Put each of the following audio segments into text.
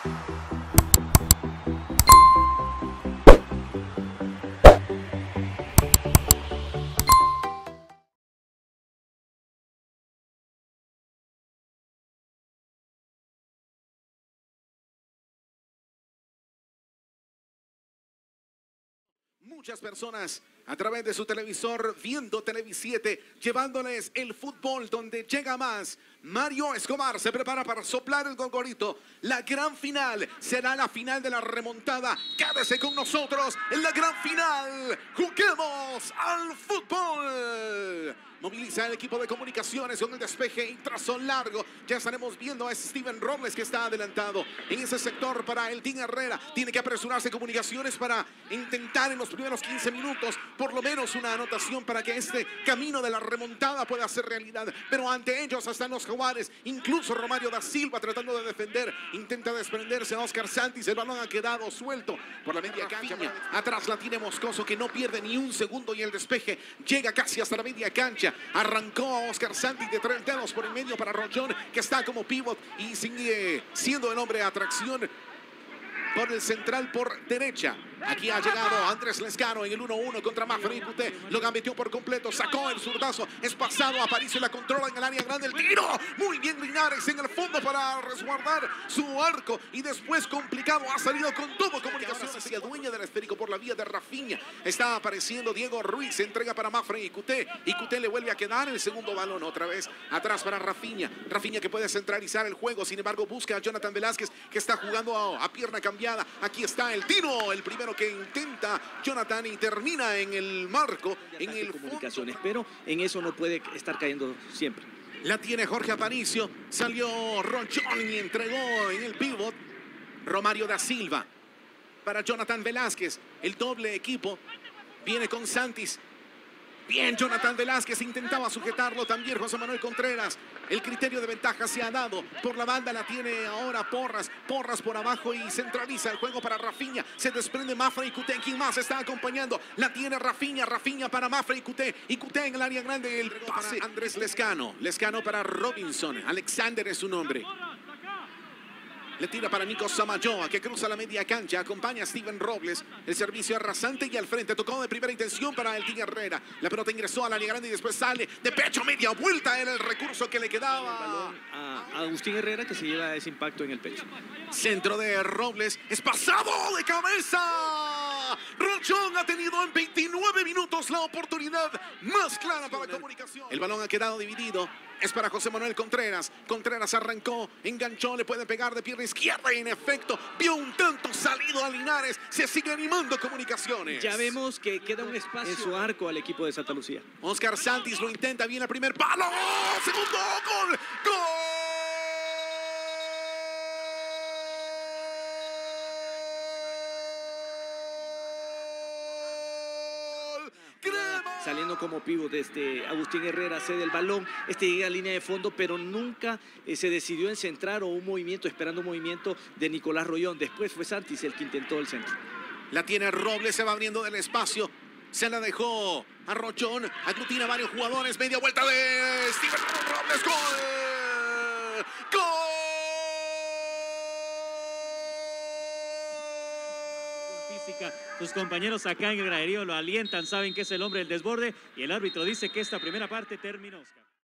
Muchas personas a través de su televisor viendo Televisiete, llevándoles el fútbol donde llega más. Mario Escobar se prepara para soplar el gongorito. La gran final será la final de la remontada. Quédese con nosotros en la gran final. ¡Juguemos al fútbol! Moviliza el equipo de comunicaciones con el despeje y trazo largo. Ya estaremos viendo a Steven Robles que está adelantado en ese sector para el Team Herrera. Tiene que apresurarse comunicaciones para intentar en los primeros 15 minutos por lo menos una anotación para que este camino de la remontada pueda ser realidad. Pero ante ellos están los Jaguares. Incluso Romario da Silva tratando de defender. Intenta desprenderse a Oscar Santis. El balón ha quedado suelto por la media cancha. Atrás la tiene Moscoso que no pierde ni un segundo y el despeje llega casi hasta la media cancha. Arrancó Oscar Santis de 3 dedos por el medio para Rollón, que está como pivot y sigue siendo el hombre de atracción por el central por derecha. Aquí ha llegado Andrés Lescano en el 1-1 contra Mafra Icuté. Lo gambeteó por completo, sacó el zurdazo, es pasado, Aparicio la controla en el área grande, el tiro. Muy bien Linares en el fondo para resguardar su arco y después complicado, ha salido con todo comunicación hacia dueña del esférico por la vía de Rafinha. Está apareciendo Diego Ruiz, se entrega para Mafra Icuté. Icuté le vuelve a quedar el segundo balón otra vez atrás para Rafinha. Rafinha que puede centralizar el juego, sin embargo busca a Jonathan Velázquez que está jugando a pierna cambiada. Aquí está el tiro, el primero que intenta Jonathan y termina en el marco, en el comunicaciones, pero en eso no puede estar cayendo siempre. La tiene Jorge Aparicio, salió Rochón y entregó en el pivot Romario da Silva para Jonathan Velázquez, el doble equipo viene con Santis. Bien, Jonathan Velázquez intentaba sujetarlo también José Manuel Contreras. El criterio de ventaja se ha dado. Por la banda la tiene ahora Porras. Porras por abajo y centraliza el juego para Rafinha. Se desprende Mafra Icuté. ¿Quién más está acompañando? La tiene Rafinha. Rafinha para Mafra Icuté. Icuté en el área grande. El pase Andrés Lescano. Lescano para Robinson. Alexander es su nombre. Le tira para Nico Samayoa, que cruza la media cancha. Acompaña a Steven Robles. El servicio rasante y al frente. Tocó de primera intención para el Team Herrera. La pelota ingresó a la área grande y después sale de pecho. Media vuelta era el recurso que le quedaba. El balón a Agustín Herrera, que se lleva ese impacto en el pecho. Centro de Robles. Es pasado de cabeza. Rochón ha tenido en 29 minutos la oportunidad más clara para Comunicación. El balón ha quedado dividido. Es para José Manuel Contreras. Contreras arrancó, enganchó, le puede pegar de pierna izquierda y en efecto vio un tanto salido a Linares. Se sigue animando Comunicaciones. Ya vemos que queda un espacio en su arco al equipo de Santa Lucía. Oscar Santis lo intenta, viene el primer palo. Segundo gol. ¡Gol! Saliendo como pívot desde Agustín Herrera, cede el balón, llega a línea de fondo, pero nunca se decidió en centrar o un movimiento, esperando un movimiento de Nicolás Rollón. Después fue Santis el que intentó el centro. La tiene Robles, se va abriendo del espacio, se la dejó a Rochón, aglutina varios jugadores, media vuelta de Steven Robles, ¡gol! ¡Gol! Sus compañeros acá en el graderío lo alientan, saben que es el hombre del desborde y el árbitro dice que esta primera parte terminó.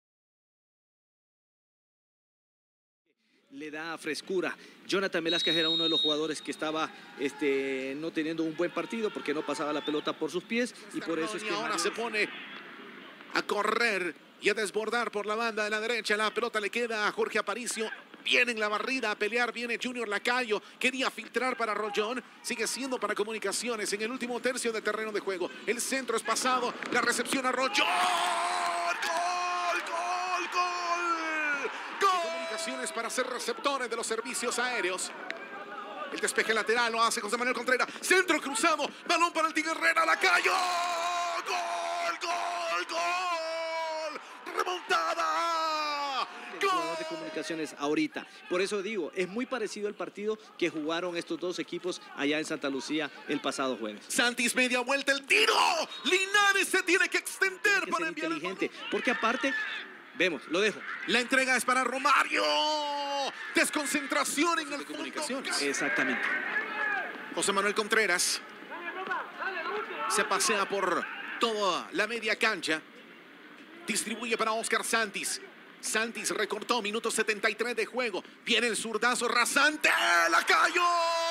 Le da frescura. Jonathan Velázquez era uno de los jugadores que estaba no teniendo un buen partido porque no pasaba la pelota por sus pies y por eso es que ahora se pone a correr y a desbordar por la banda de la derecha. La pelota le queda a Jorge Aparicio. Viene en la barrida a pelear, viene Junior Lacayo, quería filtrar para Rollón, sigue siendo para Comunicaciones en el último tercio de terreno de juego. El centro es pasado, la recepción a Rollón. ¡Gol! ¡Gol! ¡Gol! ¡Gol! Comunicaciones para ser receptores de los servicios aéreos. El despeje lateral lo hace José Manuel Contreras. Centro cruzado, balón para el Tigre Herrera, Lacayo. ¡Gol! ¡Gol! ¡Gol! ¡Remontada! De Comunicaciones ahorita. Por eso digo, es muy parecido al partido que jugaron estos dos equipos allá en Santa Lucía el pasado jueves. Santis media vuelta, el tiro. Linares se tiene que extender para enviar inteligente, porque aparte Vemos, lo dejo. La entrega es para Romario. Desconcentración en el Comunicaciones. Exactamente. José Manuel Contreras se pasea por toda la media cancha. Distribuye para Oscar Santis. Santis recortó, minuto 73 de juego. Viene el zurdazo rasante. ¡La cayó!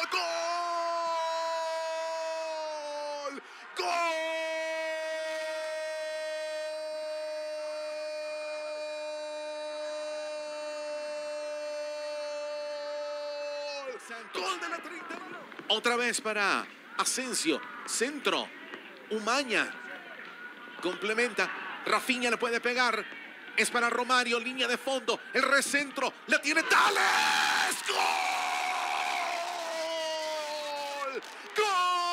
¡Gol! ¡Gol! Gol de la 30. Otra vez para Asensio. Centro. Umaña. Complementa. Rafinha le puede pegar. Es para Romario. Línea de fondo. El recentro. La tiene Tales. ¡Gol! ¡Gol!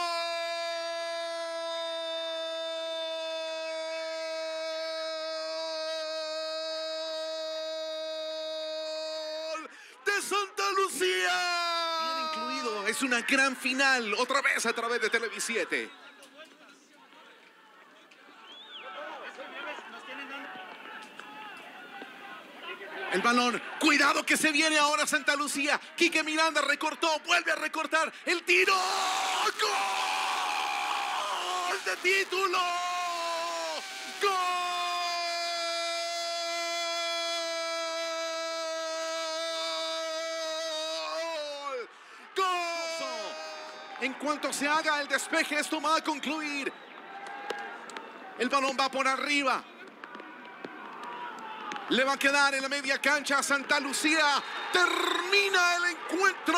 De Santa Lucía. Bien incluido. Es una gran final. Otra vez a través de Televisiete. El balón, cuidado que se viene ahora Santa Lucía. Quique Miranda recortó, vuelve a recortar. El tiro. ¡Gol de título! ¡Gol! ¡Gol! En cuanto se haga el despeje, esto va a concluir. El balón va por arriba. Le va a quedar en la media cancha a Santa Lucía. Termina el encuentro.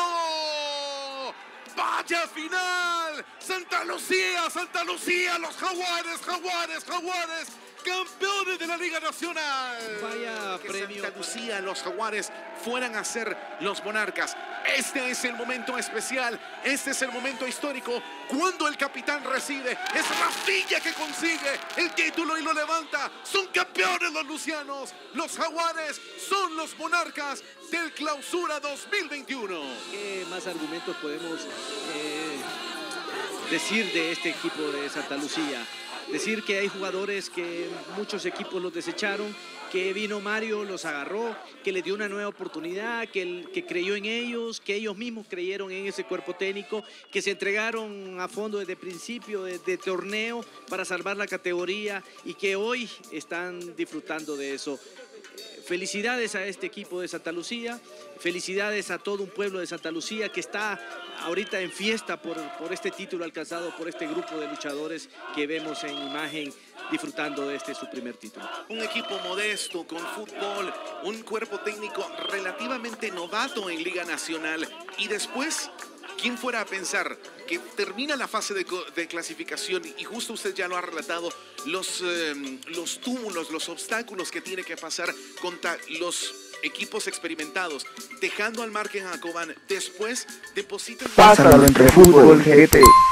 Vaya final. Santa Lucía, Santa Lucía. Los Jaguares, Jaguares, Jaguares. Campeones de la Liga Nacional. Vaya Que premio. Santa Lucía, los Jaguares fueran a ser los Monarcas. Este es el momento especial. Este es el momento histórico. Cuando el capitán recibe, es Rafinha que consigue el título y lo levanta. Son campeones los lucianos. Los Jaguares son los Monarcas del Clausura 2021. ¿Qué más argumentos podemos decir de este equipo de Santa Lucía? Decir que hay jugadores que muchos equipos los desecharon, que vino Mario, los agarró, que les dio una nueva oportunidad, que creyó en ellos, que ellos mismos creyeron en ese cuerpo técnico, que se entregaron a fondo desde el principio de torneo para salvar la categoría y que hoy están disfrutando de eso. Felicidades a este equipo de Santa Lucía, felicidades a todo un pueblo de Santa Lucía que está ahorita en fiesta por este título alcanzado por este grupo de luchadores que vemos en imagen disfrutando de su primer título. Un equipo modesto, con fútbol, un cuerpo técnico relativamente novato en Liga Nacional. Y después, ¿quién fuera a pensar que termina la fase de clasificación y justo usted ya lo ha relatado, los túmulos, los obstáculos que tiene que pasar contra los equipos experimentados, dejando al margen a Cobán, después depositan... Pásalo entre Fútbol GT.